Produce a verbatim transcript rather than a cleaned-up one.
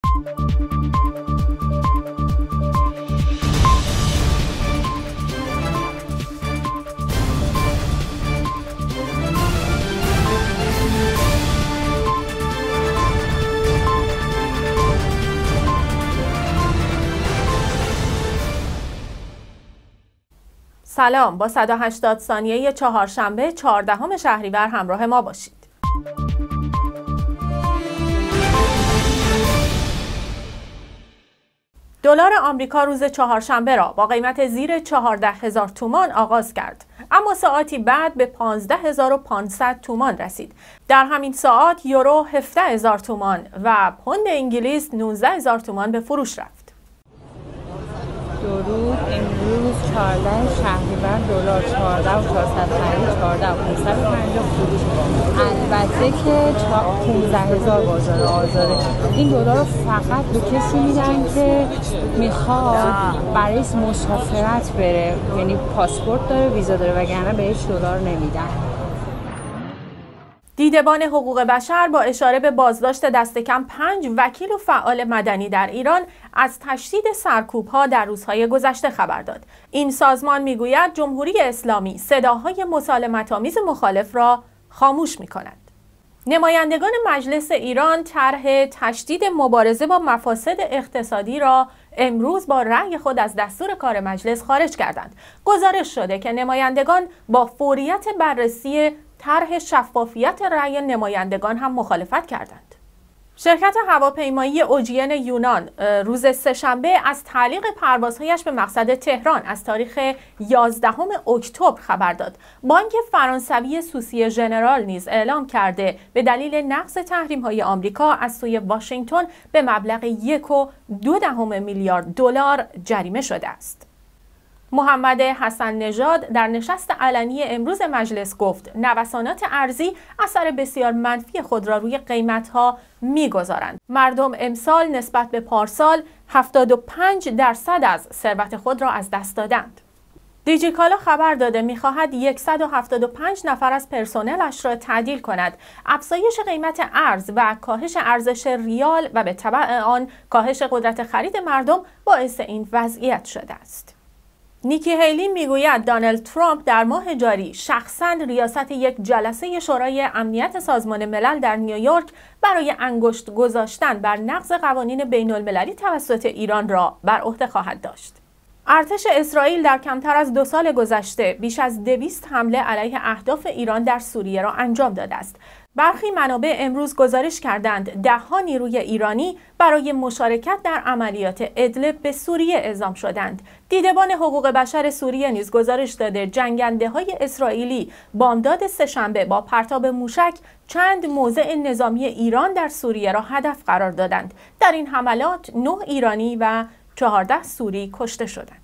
سلام، با صد و هشتاد ثانیه چهارشنبه چهاردهم شهریور همراه ما باشید. دلار آمریکا روز چهارشنبه را با قیمت زیر چهارده هزار تومان آغاز کرد، اما ساعتی بعد به پانزده هزار و پانصد تومان رسید. در همین ساعت یورو هفده هزار تومان و پوند انگلیس نوزده هزار تومان به فروش رفت. درود. امروز چهارده شهریور دلار چهارده و چهارصد و پنج، چهارده و پانصد و پنجاه فروش. البته که پانزده هزار بازار آزاده. این دلار رو فقط به کسی میدن که میخواد برای مسافرت بره، یعنی پاسپورت داره، ویزا داره، وگرنه بهش دلار نمیدن. دیدبان حقوق بشر با اشاره به بازداشت دست کم پنج وکیل و فعال مدنی در ایران از تشدید سرکوب‌ها در روزهای گذشته خبر داد. این سازمان میگوید جمهوری اسلامی صداهای مسالمت‌آمیز مخالف را خاموش می‌کند. نمایندگان مجلس ایران طرح تشدید مبارزه با مفاسد اقتصادی را امروز با رأی خود از دستور کار مجلس خارج کردند. گزارش شده که نمایندگان با فوریت بررسی طرح شفافیت رأی نمایندگان هم مخالفت کردند. شرکت هواپیمایی اوجین یونان روز سه‌شنبه از تعلیق پروازهایش به مقصد تهران از تاریخ یازدهم اکتبر خبر داد. بانک فرانسوی سوسی ژنرال نیز اعلام کرده به دلیل نقض تحریم‌های آمریکا از سوی واشنگتن به مبلغ یک و دو دهم میلیارد دلار جریمه شده است. محمد حسن نژاد در نشست علنی امروز مجلس گفت نوسانات ارزی اثر بسیار منفی خود را روی قیمت‌ها می‌گذارند. مردم امسال نسبت به پارسال هفتاد و پنج درصد از ثروت خود را از دست دادند. دیجیکالا خبر داده می‌خواهد صد و هفتاد و پنج نفر از پرسنلش را تعدیل کند. افزایش قیمت ارز و کاهش ارزش ریال و به تبع آن کاهش قدرت خرید مردم باعث این وضعیت شده است. نیکی هیلی میگوید دونالد ترامپ در ماه جاری شخصاً ریاست یک جلسه شورای امنیت سازمان ملل در نیویورک برای انگشت گذاشتن بر نقض قوانین بین المللی توسط ایران را بر عهده خواهد داشت. ارتش اسرائیل در کمتر از دو سال گذشته بیش از دویست حمله علیه اهداف ایران در سوریه را انجام داده است. برخی منابع امروز گزارش کردند ده‌ها نیروی ایرانی برای مشارکت در عملیات ادلب به سوریه اعزام شدند. دیدبان حقوق بشر سوریه نیز گزارش داده جنگنده‌های اسرائیلی بامداد سه‌شنبه با پرتاب موشک چند موضع نظامی ایران در سوریه را هدف قرار دادند. در این حملات نه ایرانی و چهارده سوری کشته شدند.